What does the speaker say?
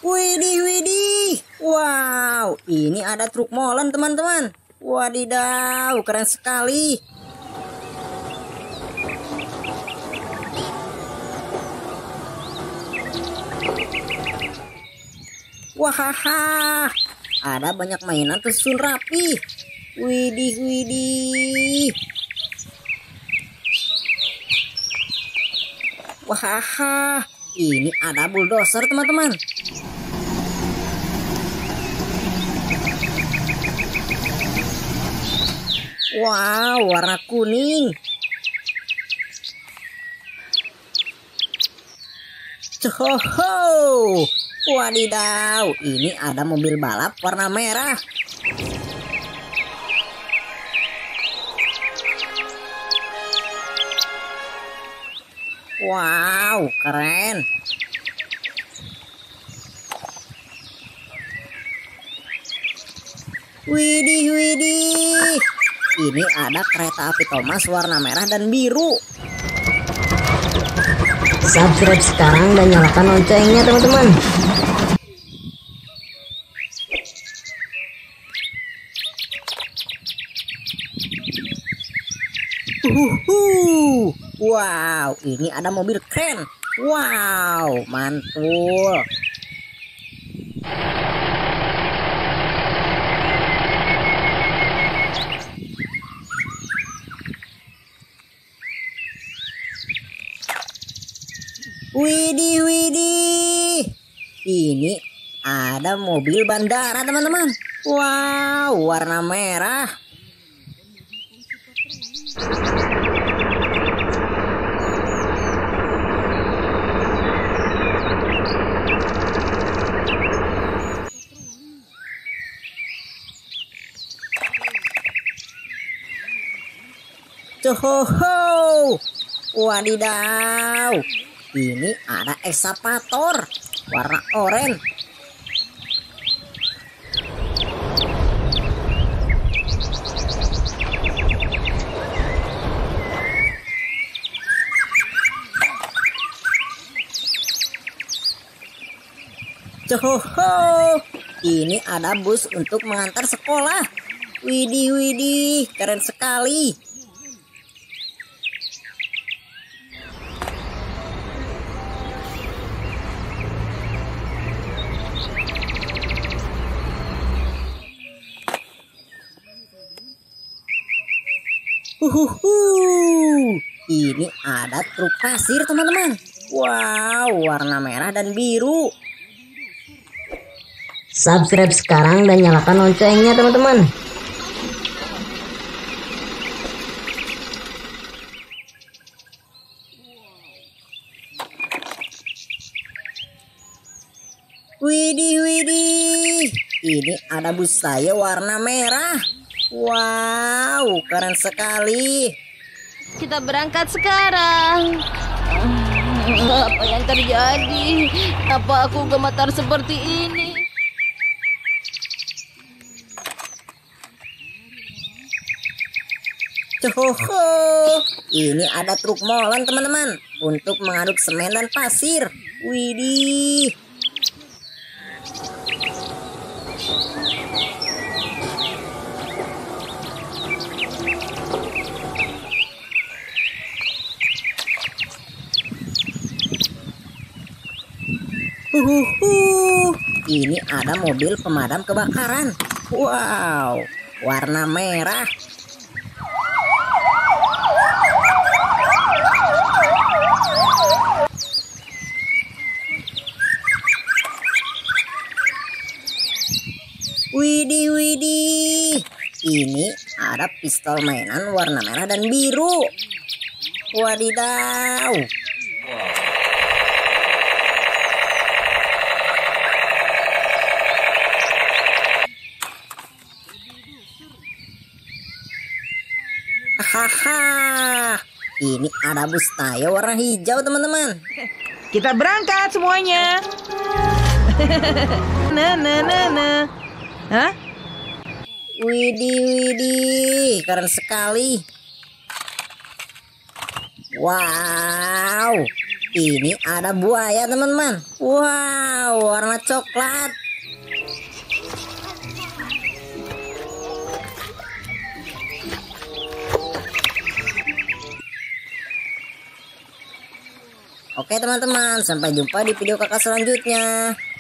Widih, widih. Wow, ini ada truk molen teman-teman. Wadidaw, keren sekali. Wahaha, ada banyak mainan tersusun rapi. Widih, widih. Wahaha, ini ada bulldozer teman-teman. Wow, warna kuning. Cohoho, wadidaw, ini ada mobil balap warna merah. Wow, keren. Widih, widih. Ini ada kereta api Thomas warna merah dan biru. Subscribe sekarang dan nyalakan loncengnya teman-teman. Wow, ini ada mobil keren. Wow, mantul. Widih, widih. Ini ada mobil bandara teman-teman. Wow, warna merah. Cohoho, wadidaw. Ini ada ekskavator warna oranye. Cohoho, ini ada bus untuk mengantar sekolah. Widih, widih, keren sekali. Ini ada truk pasir teman-teman. Wow, warna merah dan biru. Subscribe sekarang dan nyalakan loncengnya teman-teman. Widih, widih. Ini ada bus saya warna merah. Wow, keren sekali. Kita berangkat sekarang. Apa yang terjadi? Apa aku gemetar seperti ini? Cohoho, ini ada truk molen teman-teman untuk mengaduk semen dan pasir. Widih. Ini ada mobil pemadam kebakaran. Wow, warna merah. Widih, widih. Ini ada pistol mainan warna merah dan biru. Wadidaw. Hahaha, ini ada bus Tayo warna hijau teman-teman. Kita berangkat semuanya. Nah. Hah? Widih, widih, keren sekali. Wow, Ini ada buaya teman-teman. Wow, warna coklat. Oke teman-teman, sampai jumpa di video kakak selanjutnya.